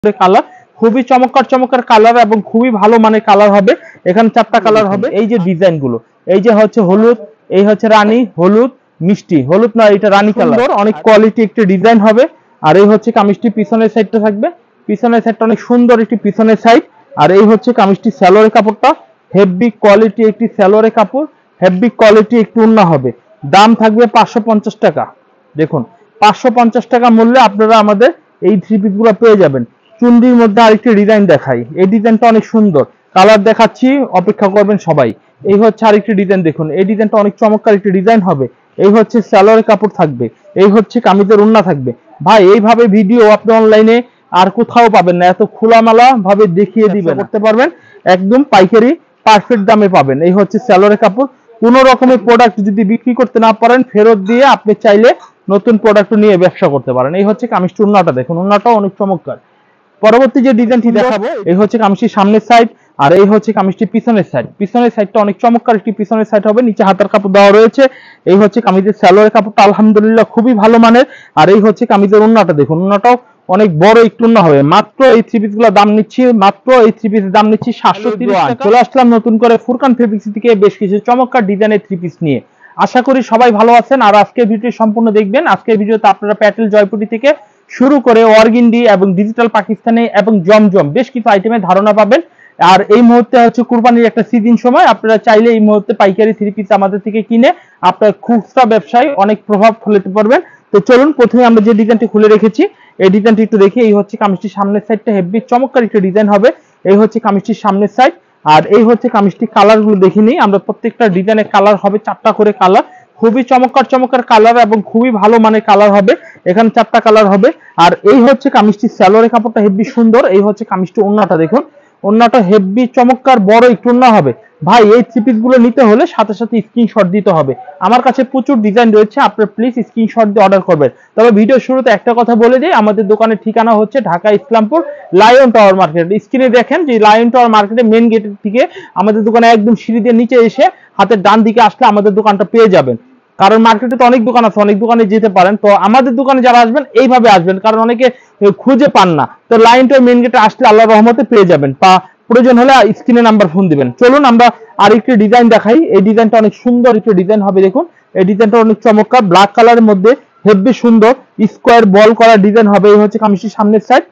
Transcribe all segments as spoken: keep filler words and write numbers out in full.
Colour খুবই চমৎকার চমৎকার কালার এবং খুবই ভালো মানের কালার হবে। এখানে চারটা কালার হবে। এই যে ডিজাইন গুলো, এই যে হচ্ছে হলুদ, এই হচ্ছে রানী, হলুদ মিষ্টি, হলুদ না এটা রানী কালার, অনেক কোয়ালিটি একটি ডিজাইন হবে। আর এই হচ্ছে কামিজটি পিছনের সাইডটা থাকবে, পিছনের সাইডটা অনেক সুন্দর একটি পিছনের সাইড। আর এই হচ্ছে কামিজটি সালোয়ারের কাপড়টা হেভি কোয়ালিটি একটি সালোয়ারের কাপড়, হেভি কোয়ালিটি একটু ওন্না হবে। দাম থাকবে পাঁচশো পঞ্চাশ টাকা। দেখুন পাঁচশো পঞ্চাশ টাকা মূল্যে আপনারা আমাদের এই থ্রি পিস গুলো পেয়ে যাবেন। চুন্ডির মধ্যে আরেকটি ডিজাইন দেখাই, এই ডিজাইনটা অনেক সুন্দর, কালার দেখাচ্ছি, অপেক্ষা করবেন সবাই। এই হচ্ছে আরেকটি ডিজাইন, দেখুন এই ডিজাইনটা অনেক চমৎকার একটি ডিজাইন হবে। এই হচ্ছে সালোয়ারের কাপড় থাকবে, এই হচ্ছে কামিজের ওন্না থাকবে। ভাই এইভাবে ভিডিও আপনি অনলাইনে আর কোথাও পাবেন না, এত খোলামেলা ভাবে দেখিয়ে দিবেন, করতে পারবেন, একদম পাইকারি পারফেক্ট দামে পাবেন। এই হচ্ছে সালোয়ারের কাপড়। কোন রকমের প্রোডাক্ট যদি বিক্রি করতে না পারেন ফেরত দিয়ে আপনি চাইলে নতুন প্রোডাক্ট নিয়ে ব্যবসা করতে পারেন। এই হচ্ছে কামিজটি ওন্নাটা, দেখুন ওন্নাটাও অনেক চমৎকার। পরবর্তী যে ডিজাইনটি দেখাবো, এই হচ্ছে কামিজটির সামনের সাইড, আর এই হচ্ছে কামিজটির পিছনের সাইড। পিছনের সাইডটা অনেক চমৎকার একটি পিছনের সাইড হবে, নিচে হাতার কাপড় দেওয়া রয়েছে। এই হচ্ছে কামিজের সালোয়ারের কাপড়টা আলহামদুলিল্লাহ খুবই ভালো মানের। আর এই হচ্ছে কামিজের ওন্নাটা, দেখুন ওন্নাটাও অনেক বড় একটু ওন্না হবে। মাত্র এই থ্রি পিস গুলোর দাম নিচ্ছি, মাত্র এই থ্রি পিসের দাম নিচ্ছি সাতশো তিরিশ টাকা। চলে আসলাম নতুন করে ফুরকান ফেব্রিক্স থেকে বেশ কিছু চমৎকার ডিজাইনের থ্রি পিস নিয়ে। আশা করি সবাই ভালো আছেন আর আজকের ভিডিও সম্পূর্ণ দেখবেন। আজকের ভিডিওতে আপনারা প্যাটেল জয়পুরি থেকে শুরু করে অর্গিন্ডি এবং ডিজিটাল পাকিস্তানি এবং জমজম বেশ কিছু আইটেমের ধারণা পাবেন। আর এই মুহূর্তে হচ্ছে কুরবানির একটা সিজন সময়, আপনারা চাইলে এই মুহূর্তে পাইকারি থ্রি পিস আমাদের থেকে কিনে আপনার খুচরা ব্যবসায় অনেক প্রভাব ফেলতে পারবেন। তো চলুন প্রথমে আমরা যে ডিজাইনটি খুলে রেখেছি এই ডিজাইনটি একটু দেখি। এই হচ্ছে কামিজটির সামনের সাইডটা হেভি চমৎকার একটা ডিজাইন হবে। এই হচ্ছে কামিজটির সামনের সাইড, আর এই হচ্ছে কামিজটির কালারগুলো দেখে নিই আমরা। প্রত্যেকটা ডিজাইনের কালার হবে চারটা করে কালার, খুবই চমৎকার চমৎকার কালার এবং খুবই ভালো মানের কালার হবে। এখানে চারটা কালার হবে। আর এই হচ্ছে কামিজটির সালোয়ারের কাপড়টা হেভি সুন্দর। এই হচ্ছে কামিজটির ওন্নাটা, দেখুন ওন্নাটা হেভি চমৎকার বড় একটু ওন্না হবে। ভাই এই থ্রি পিস গুলো নিতে হলে সাথে সাথে স্ক্রিনশট দিতে হবে। আমার কাছে প্রচুর ডিজাইন রয়েছে, আপনারা প্লিজ স্ক্রিনশট দিয়ে অর্ডার করবেন। তবে ভিডিও শুরুতে একটা কথা বলে দিই, আমাদের দোকানের ঠিকানা হচ্ছে Dhaka Islampur lion tower market. স্ক্রিনে দেখেন যে লায়ন টাওয়ার মার্কেটে মেন গেটের থেকে আমাদের দোকানে একদম সিঁড়ি দিয়ে নিচে এসে হাতের ডান দিকে আসলে আমাদের দোকানটা পেয়ে যাবেন। কারণ মার্কেটে তো অনেক দোকান আছে, অনেক দোকানে যেতে পারেন, তো আমাদের দোকানে যারা আসবেন এইভাবে আসবেন, কারণ অনেকে খুঁজে পান না। তো লাইন টু মেন গেটে আসলে আল্লাহর রহমতে পেয়ে যাবেন, বা প্রয়োজন হলে স্ক্রিনে নাম্বার ফোন দিবেন। চলুন আমরা আরেকটি ডিজাইন দেখাই। এই ডিজাইনটা অনেক সুন্দর একটি ডিজাইন হবে, দেখুন এই ডিজাইনটা অনেক চমৎকার, ব্ল্যাক কালারের মধ্যে হেভি সুন্দর স্কোয়ার বল করা ডিজাইন হবে। এই হচ্ছে কামিজটির সামনের সাইড,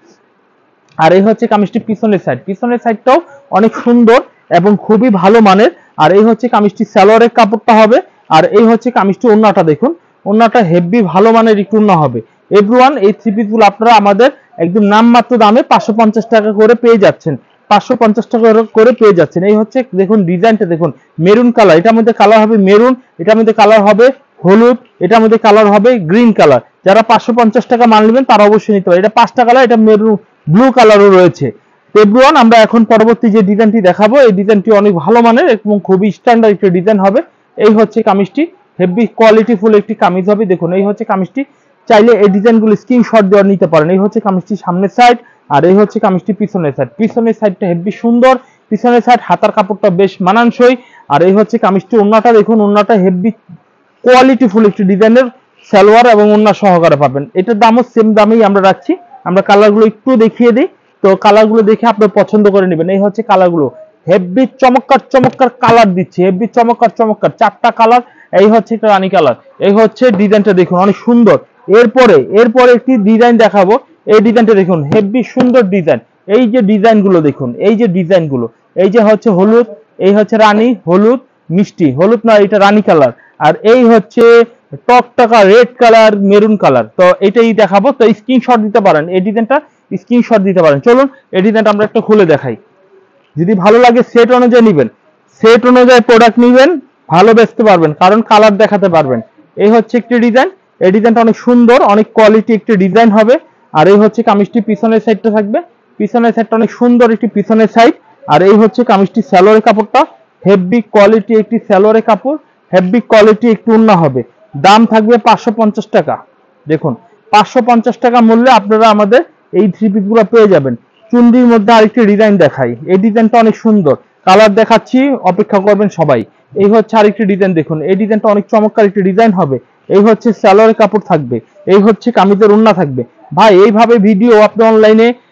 আর এই হচ্ছে কামিজটির পিছনের সাইড। পিছনের সাইডটাও অনেক সুন্দর এবং খুবই ভালো মানের। আর এই হচ্ছে কামিজটির সালোয়ারের কাপড়টা হবে। আর এই হচ্ছে কামিজটি ওন্নাটা, দেখুন ওন্নাটা হেভি ভালো মানের একটু ওন্না হবে। এভরিওয়ান এই থ্রি পিস গুলো আপনারা আমাদের একদম নামমাত্র দামে পাঁচশো পঞ্চাশ টাকা করে পেয়ে যাচ্ছেন, পাঁচশো পঞ্চাশ টাকা করে পেয়ে যাচ্ছেন। এই হচ্ছে দেখুন ডিজাইনটা, দেখুন মেরুন কালার, এটার মধ্যে কালার হবে মেরুন, এটার মধ্যে কালার হবে হলুদ, এটার মধ্যে কালার হবে গ্রিন কালার। যারা পাঁচশো পঞ্চাশ টাকা মান নেবেন তারা অবশ্যই নিতে পারে। এটা পাঁচটা কালার, এটা মেরুন ব্লু কালারও রয়েছে। এভরিওয়ান আমরা এখন পরবর্তী যে ডিজাইনটি দেখাবো এই ডিজাইনটি অনেক ভালো মানের এবং খুবই স্ট্যান্ডার্ড একটি ডিজাইন হবে। এই হচ্ছে কামিজটি হেভি কোয়ালিটি ফুল একটি কামিজ হবে, দেখুন এই হচ্ছে কামিজটি। চাইলে এই ডিজাইনগুলো স্ক্রিনশট দিয়ে নিতে পারেন। এই হচ্ছে কামিজটির সামনের সাইড, আর এই হচ্ছে কামিজটি পিছনের সাইড। পিছনের সাইডটা হেভি সুন্দর, পিছনের সাইড হাতার কাপড়টা বেশ মানানসই। আর এই হচ্ছে কামিজটি ওন্নাটা, দেখুন ওন্নাটা হেভি কোয়ালিটি ফুল একটি ডিজাইনের সালোয়ার এবং ওন্না সহকারে পাবেন। এটার দামও সেম দামেই আমরা রাখছি। আমরা কালারগুলো একটু দেখিয়ে দিই, তো কালারগুলো দেখে আপনারা পছন্দ করে নেবেন। এই হচ্ছে কালারগুলো হেভি চমৎকার চমৎকার কালার দিচ্ছে, হেভি চমৎকার চমৎকার চারটা কালার। এই হচ্ছে একটা রানী কালার, এই হচ্ছে ডিজাইনটা দেখুন অনেক সুন্দর। এরপরে এরপরে একটি ডিজাইন দেখাবো, এই ডিজাইনটা দেখুন হেভি সুন্দর ডিজাইন। এই যে ডিজাইনগুলো দেখুন, এই যে ডিজাইনগুলো, এই যে হচ্ছে হলুদ, এই হচ্ছে রানী, হলুদ মিষ্টি, হলুদ না এটা রানী কালার, আর এই হচ্ছে টকটকা রেড কালার মেরুন কালার। তো এটাই দেখাবো, তো স্ক্রিনশট দিতে পারেন, এই ডিজাইনটা স্ক্রিনশট দিতে পারেন। চলুন এই ডিজাইনটা আমরা একটা খুলে দেখাই। যদি ভালো লাগে সেট অনুযায়ী নেবেন, সেট অনুযায়ী প্রোডাক্ট নেবেন, ভালো বেচতে পারবেন, কারণ কালার দেখাতে পারবেন। এই হচ্ছে একটি ডিজাইন, এই ডিজাইনটা অনেক সুন্দর, অনেক কোয়ালিটি একটি ডিজাইন হবে। আর এই হচ্ছে কামিজটি পিছনের সাইডটা থাকবে, পিছনের সাইডটা অনেক সুন্দর একটি পিছনের সাইড। আর এই হচ্ছে কামিজটি সালোয়ারের কাপড়টা হেভি কোয়ালিটি একটি সালোয়ারের কাপড়, হেভি কোয়ালিটি একটু ওন্না হবে। দাম থাকবে পাঁচশো পঞ্চাশ টাকা। দেখুন পাঁচশো পঞ্চাশ টাকা মূল্যে আপনারা আমাদের এই থ্রি পিস গুলো পেয়ে যাবেন। চুন্ডির মধ্যে আরেকটি ডিজাইন দেখাই, এই ডিজাইনটা অনেক সুন্দর, কালার দেখাচ্ছি, অপেক্ষা করবেন সবাই। এই হচ্ছে আরেকটি ডিজাইন, দেখুন এই ডিজাইনটা অনেক চমৎকার একটি ডিজাইন হবে। এই হচ্ছে সালোয়ারের কাপড় থাকবে, এই হচ্ছে কামিজের ওন্না থাকবে। ভাই এইভাবে ভিডিও আপনি অনলাইনে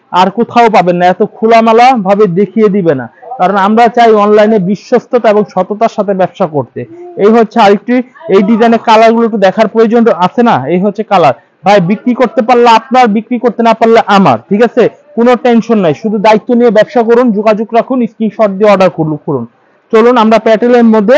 আর কোথাও পাবেন না, এত খোলামেলা ভাবে দেখিয়ে দিবে না, কারণ আমরা চাই অনলাইনে বিশ্বস্ততা এবং সততার সাথে ব্যবসা করতে। এই হচ্ছে আরেকটি, এই ডিজাইনের কালার গুলো একটু দেখার প্রয়োজন আছে না, এই হচ্ছে কালার। ভাই বিক্রি করতে পারলে আপনার, বিক্রি করতে না পারলে আমার, ঠিক আছে, কোনো টেনশন নাই, শুধু দায়িত্ব নিয়ে ব্যবসা করুন, যোগাযোগ রাখুন, স্ক্রিনশট দিয়ে অর্ডার করুন। চলুন আমরা প্যাটেলের মধ্যে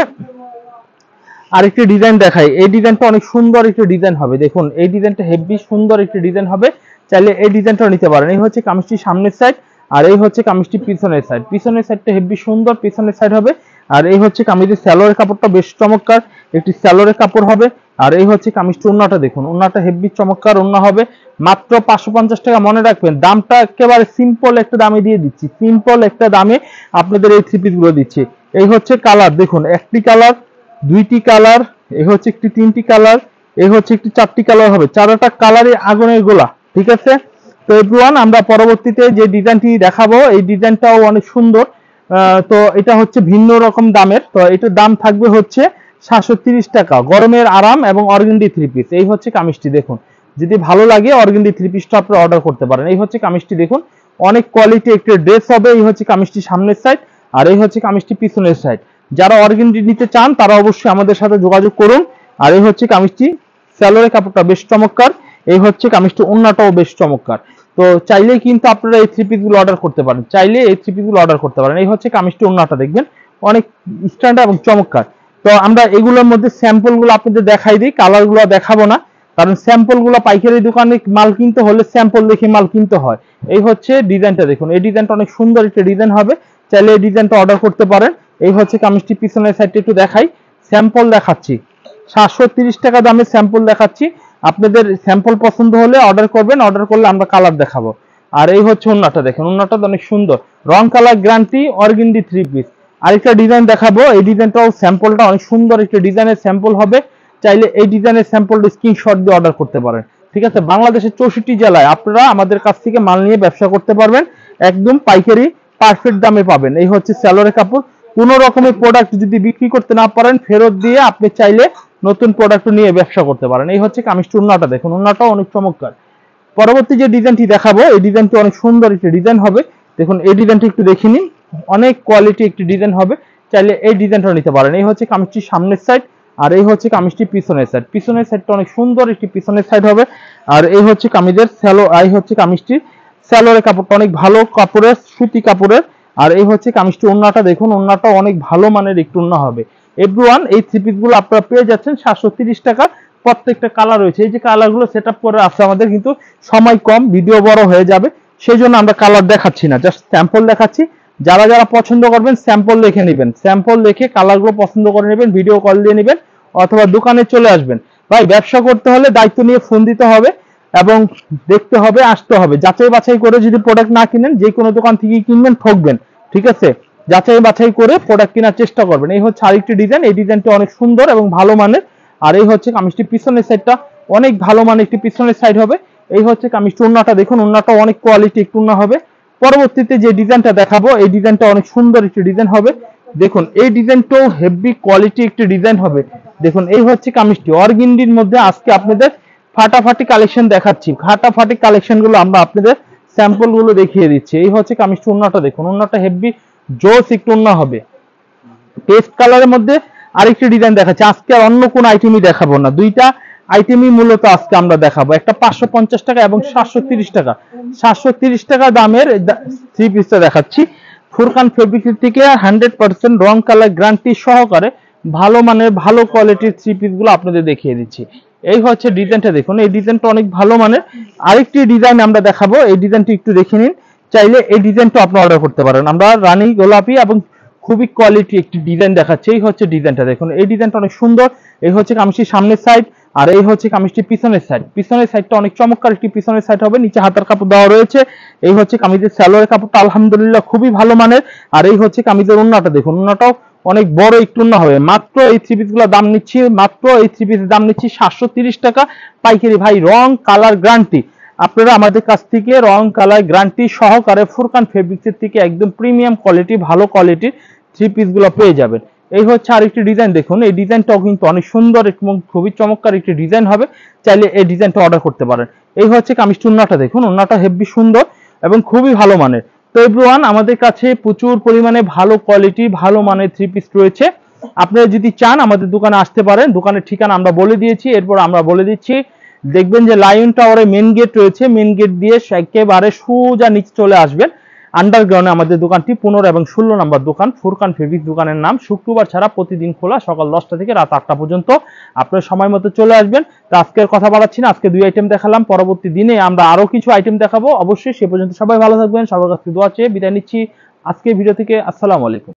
আরেকটি ডিজাইন দেখাই। এই ডিজাইনটা অনেক সুন্দর একটি ডিজাইন হবে, দেখুন এই ডিজাইনটা হেভি সুন্দর একটি ডিজাইন হবে, চাইলে এই ডিজাইনটাও নিতে পারেন। এই হচ্ছে কামিজটি সামনের সাইড, আর এই হচ্ছে কামিজটি পিছনের সাইড। পিছনের সাইডটা হেভি সুন্দর পিছনের সাইড হবে, আর এই হচ্ছে কামিজের স্যালোয়ারের কাপড়টা বেশ চমৎকার একটি স্যালোয়ারের কাপড় হবে। আর এই হচ্ছে কামিজটি ওন্নাটা, দেখুন ওন্নাটা হেভি চমৎকার ওন্না হবে, মাত্র পাঁচশো পঞ্চাশ টাকা। মনে রাখবেন দামটা একেবারে সিম্পল একটা দামে দিয়ে দিচ্ছি, সিম্পল একটা দামে আপনাদের এই থ্রি পিস গুলো দিচ্ছি। এই হচ্ছে কালার, দেখুন একটি কালার, দুইটি কালার, এই হচ্ছে একটি তিনটি কালার, এই হচ্ছে একটি চারটি কালার হবে, চারটা কালারে আগুনের গোলা, ঠিক আছে। তো এভরিওয়ান আমরা পরবর্তীতে যে ডিজাইনটি দেখাবো এই ডিজাইনটাও অনেক সুন্দর। তো এটা হচ্ছে ভিন্ন রকম দামের, তো এটার দাম থাকবে হচ্ছে সাতশো তিরিশ টাকা। গরমের আরাম এবং অর্গেন্ডি থ্রি পিস। এই হচ্ছে কামিজটি, দেখুন যদি ভালো লাগে অর্গেন্ডি থ্রি পিসটা আপনারা অর্ডার করতে পারেন। এই হচ্ছে কামিজটি, দেখুন অনেক কোয়ালিটি একটি ড্রেস হবে। এই হচ্ছে কামিজটি সামনের সাইড, আর এই হচ্ছে কামিজটি পিছনের সাইড। যারা অর্গেন্ডি নিতে চান তারা অবশ্যই আমাদের সাথে যোগাযোগ করুন। আর এই হচ্ছে কামিজটি স্যালোয়ারের কাপড়টা বেশ চমৎকার, এই হচ্ছে কামিজটি ওন্নাটাও বেশ চমৎকার। তো চাইলেই কিন্তু আপনারা এই থ্রি পিস গুলো অর্ডার করতে পারেন, চাইলে এই থ্রি পিস গুলো অর্ডার করতে পারেন। এই হচ্ছে কামিজটি ওন্নাটা, দেখবেন অনেক স্ট্যান্ডার্ড এবং চমৎকার। তো আমরা এগুলোর মধ্যে স্যাম্পল গুলো আপনাদের দেখাই দিই, কালার গুলো দেখাবো না, কারণ স্যাম্পল গুলো পাইকারি দোকানে মাল কিনতে হলে স্যাম্পল দেখে মাল কিনতে হয়। এই হচ্ছে ডিজাইনটা, দেখুন এই ডিজাইনটা অনেক সুন্দর একটা ডিজাইন হবে, চাইলে এই ডিজাইনটা অর্ডার করতে পারেন। এই হচ্ছে কামিজটি পিছনের সাইডটা একটু দেখাই, স্যাম্পল দেখাচ্ছি, সাতশো তিরিশ টাকা দামে স্যাম্পল দেখাচ্ছি। আপনাদের স্যাম্পল পছন্দ হলে অর্ডার করবেন, অর্ডার করলে আমরা কালার দেখাবো। আর এই হচ্ছে ওন্নাটা, দেখেন ওন্নাটা অনেক সুন্দর, রং colour guarantee, organdy three piece. আরেকটা ডিজাইন দেখাবো, এই ডিজাইনটাও স্যাম্পলটা অনেক সুন্দর একটি ডিজাইনের স্যাম্পল হবে, চাইলে এই ডিজাইনের স্যাম্পলটা স্ক্রিনশট দিয়ে অর্ডার করতে পারেন, ঠিক আছে। বাংলাদেশের চৌষট্টি জেলায় আপনারা আমাদের কাছ থেকে মাল নিয়ে ব্যবসা করতে পারবেন, একদম পাইকারি পারফেক্ট দামে পাবেন। এই হচ্ছে স্যালোয়ারের কাপড়। কোনো রকমের প্রোডাক্ট যদি বিক্রি করতে না পারেন ফেরত দিয়ে আপনি চাইলে নতুন প্রোডাক্ট নিয়ে ব্যবসা করতে পারেন। এই হচ্ছে কামিজটি ওন্নাটা, দেখুন ওন্নাটাও অনেক চমৎকার। পরবর্তী যে ডিজাইনটি দেখাবো এই ডিজাইনটি অনেক সুন্দর একটি ডিজাইন হবে, দেখুন এই ডিজাইনটি একটু দেখে নিন, অনেক কোয়ালিটি একটি ডিজাইন হবে, চাইলে এই ডিজাইনটা নিতে পারেন। এই হচ্ছে কামিজটি সামনের সাইড, আর এই হচ্ছে কামিজটি পিছনের সাইড। পিছনের সাইডটা অনেক সুন্দর একটি পিছনের সাইড হবে, আর এই হচ্ছে কামিজের স্যালো, এই হচ্ছে কামিজটি স্যালোয়ারের কাপড়টা অনেক ভালো কাপড়ের, সুতি কাপড়ের। আর এই হচ্ছে কামিজটি ওন্নাটা, দেখুন ওন্নাটা অনেক ভালো মানের একটু ওন্না হবে। এভরিওয়ান এই থ্রি পিস গুলো আপনারা পেয়ে যাচ্ছেন সাতশো তিরিশ টাকা। প্রত্যেকটা কালার রয়েছে, এই যে কালার গুলো সেট আপ করে আছে আমাদের, কিন্তু সময় কম, ভিডিও বড় হয়ে যাবে, সেই জন্য আমরা কালার দেখাচ্ছি না, জাস্ট স্যাম্পল দেখাচ্ছি। যারা যারা পছন্দ করবেন স্যাম্পল লিখে নেবেন, স্যাম্পল লিখে কালার গুলো পছন্দ করে নেবেন, ভিডিও কল দিয়ে নেবেন অথবা দোকানে চলে আসবেন। ভাই ব্যবসা করতে হলে দায়িত্ব নিয়ে ফোন দিতে হবে এবং দেখতে হবে, আসতে হবে, যাচাই বাছাই করে। যদি প্রোডাক্ট না কিনেন যে কোনো দোকান থেকে কিনবেন, ঠকবেন, ঠিক আছে। যাচাই বাছাই করে প্রোডাক্ট কেনার চেষ্টা করবেন। এই হচ্ছে আরেকটি ডিজাইন, এই ডিজাইনটা অনেক সুন্দর এবং ভালো মানের। আর এই হচ্ছে কামিজটি পিছনের সাইডটা অনেক ভালো মানের একটি পিছনের সাইড হবে। এই হচ্ছে কামিজটি ওন্নাটা, দেখুন ওন্নাটা অনেক কোয়ালিটি একটু ওন্না হবে। পরবর্তীতে যে ডিজাইনটা দেখাবো এই ডিজাইনটা অনেক সুন্দর একটি ডিজাইন হবে, দেখুন এই ডিজাইনটাও হেভি কোয়ালিটি একটি ডিজাইন হবে। দেখুন এই হচ্ছে কামিজটি অর্গেন্ডির মধ্যে আজকে আপনাদের ফাটাফাটি কালেকশন দেখাচ্ছি, ফাটাফাটি কালেকশন গুলো আমরা আপনাদের স্যাম্পল গুলো দেখিয়ে দিচ্ছি। এই হচ্ছে কামিজটি ওন্নাটা, দেখুন ওন্নাটা হেভি জোস একটু ওন্না হবে। পেস্ট কালারের মধ্যে আরেকটি ডিজাইন দেখাচ্ছি, আজকে আর অন্য কোন আইটেমই দেখাবো না, দুইটা আইটেমই মূলত আজকে আমরা দেখাবো, একটা পাঁচশো পঞ্চাশ টাকা এবং সাতশো তিরিশ টাকা। সাতশো তিরিশ টাকা দামের থ্রি পিসটা দেখাচ্ছি ফুরকান ফেব্রিক থেকে, হান্ড্রেড পার্সেন্ট রং কালার গ্যারান্টি সহকারে ভালো মানের ভালো কোয়ালিটির থ্রি পিস গুলো আপনাদের দেখিয়ে দিচ্ছি। এই হচ্ছে ডিজাইনটা, দেখুন এই ডিজাইনটা অনেক ভালো মানের। আরেকটি ডিজাইন আমরা দেখাবো, এই ডিজাইনটি একটু দেখে নিন, চাইলে এই ডিজাইনটা আপনি অর্ডার করতে পারেন। আমরা রানী গোলাপি এবং খুবই কোয়ালিটি একটি ডিজাইন দেখাচ্ছি। এই হচ্ছে ডিজাইনটা, দেখুন এই ডিজাইনটা অনেক সুন্দর। এই হচ্ছে কামিজটি সামনের সাইড, আর এই হচ্ছে কামিজটি পিছনের সাইড। পিছনের সাইডটা অনেক চমৎকার একটি পিছনের সাইড হবে, নিচে হাতার কাপড় দেওয়া রয়েছে। এই হচ্ছে কামিজের স্যালোয়ারের কাপড়টা আলহামদুলিল্লাহ খুবই ভালো মানের। আর এই হচ্ছে কামিজের ওন্নাটা, দেখুন ওন্নাটাও অনেক বড় একটু ওন্না হবে। মাত্র এই থ্রি পিস গুলো দাম নিচ্ছি, মাত্র এই থ্রি পিসের দাম নিচ্ছি সাতশো তিরিশ টাকা পাইকারি। ভাই রং কালার গ্যারান্টি, আপনারা আমাদের কাছ থেকে রং কালার গ্যারান্টি সহকারে ফুরকান ফেব্রিক্সের থেকে একদম প্রিমিয়াম কোয়ালিটি ভালো কোয়ালিটির থ্রি পিস গুলো পেয়ে যাবেন। এই হচ্ছে আরেকটি ডিজাইন, দেখুন এই ডিজাইনটাও কিন্তু অনেক সুন্দর এবং খুবই চমৎকার একটি ডিজাইন হবে, চাইলে এই ডিজাইনটা অর্ডার করতে পারেন। এই হচ্ছে কামিজটি ওন্নাটা, দেখুন ওন্নাটা হেভি সুন্দর, এবং খুবই ভালো মানের। তো এভরিওয়ান, আমাদের কাছে প্রচুর পরিমাণে ভালো কোয়ালিটি ভালো মানের থ্রি পিস রয়েছে। আপনারা যদি চান আমাদের দোকানে আসতে পারেন। দোকানের ঠিকানা আমরা বলে দিয়েছি, এরপর আমরা বলে দিচ্ছি। দেখবেন যে লায়ন টাওয়ারে মেন গেট রয়েছে, মেন গেট দিয়ে একেবারে সোজা নিচে চলে আসবেন। আন্ডারগ্রাউন্ডে আমাদের দোকানটি পনেরো এবং ষোলো নম্বর দোকান, ফুরকান ফেব্রিক দোকানের নাম। শুক্রবার ছাড়া প্রতিদিন খোলা, সকাল দশটা থেকে রাত আটটা পর্যন্ত। আপনার সময় মতো চলে আসবেন। তো আজকের কথা বাড়াচ্ছি না, আজকে দুই আইটেম দেখালাম, পরবর্তী দিনে আমরা আরো কিছু আইটেম দেখাবো অবশ্যই। সে পর্যন্ত সবাই ভালো থাকবেন, সবার কাছে দোয়া চেয়ে বিদায় নিচ্ছি আজকের ভিডিও থেকে। আসসালামু আলাইকুম।